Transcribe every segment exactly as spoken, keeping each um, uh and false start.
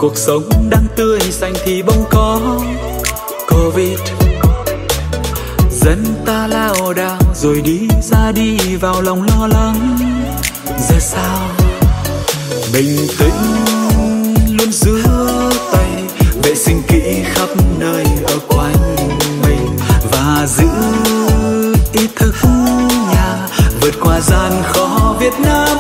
cuộc sống đang tươi xanh thì bỗng có Covid. Dân ta lao đao rồi đi ra đi vào lòng lo lắng. Giờ sao bình tĩnh luôn giữ tay, vệ sinh kỹ khắp nơi ở quanh mình và giữ ý thức nhà vượt qua gian khó. Việt Nam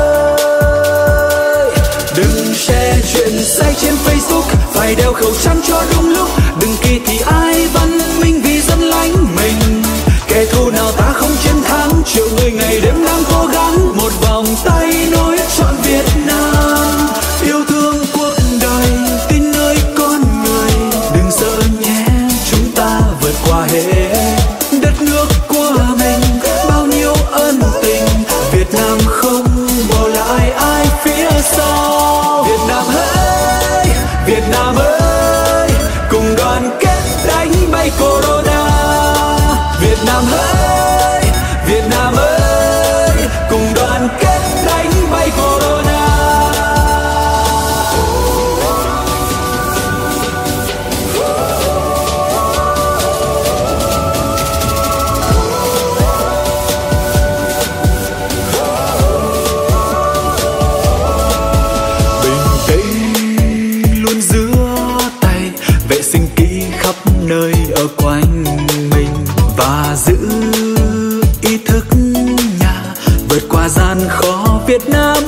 ơi, đừng share chuyện sai trên Facebook, phải đeo khẩu trang cho đúng lúc. Đừng kỳ thị ai văn minh vì dân lánh mình. Kẻ thù nào ta không chiến thắng, triệu người ngày đêm đang cố gắng. Một vòng tay nối trọn Việt Nam, yêu thương cuộc đời, tin nơi con người. Đừng sợ nhé, chúng ta vượt qua hết. Đất nước của mình bao nhiêu ân tình, Việt Nam không bỏ lại ai phía sau. Việt Nam ơi, Việt Nam ơi, cùng đoàn kết đánh bay Corona. Việt Nam ơi, Việt Nam ơi, cùng đoàn kết đánh bay Corona. Bình tĩnh luôn giữ tay, vệ sinh kỹ khắp nơi ở quanh mình và giữ ý thức nhà vượt qua gian khó. Việt Nam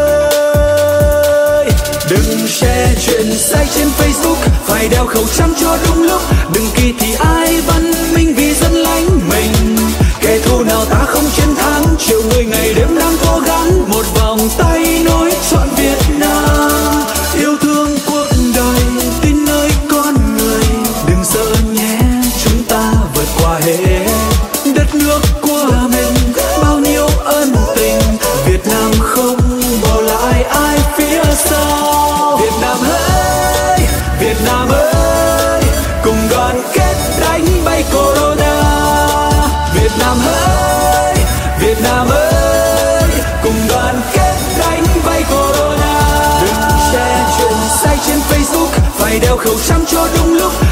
ơi, đừng share chuyện sai trên Facebook, phải đeo khẩu trang cho đúng lúc. Đừng kỳ thị ai văn minh vì dân lánh mình. Kẻ thù nào ta không chiến thắng, triệu người ngày đêm đang cố gắng. Một vòng tay nối trọn Việt Nam, yêu thương cuộc đời, tin nơi con người. Đừng sợ nhé, chúng ta vượt qua hết. Đất nước của mình bao nhiêu ân tình, Việt Nam không bỏ lại ai phía sau. Việt Nam ơi, Việt Nam ơi, cùng đoàn kết đánh bay Corona. Việt Nam ơi, Việt Nam ơi, cùng đoàn kết đánh bay Corona. Đừng share chuyện sai trên Facebook, phải đeo khẩu trang cho đúng lúc.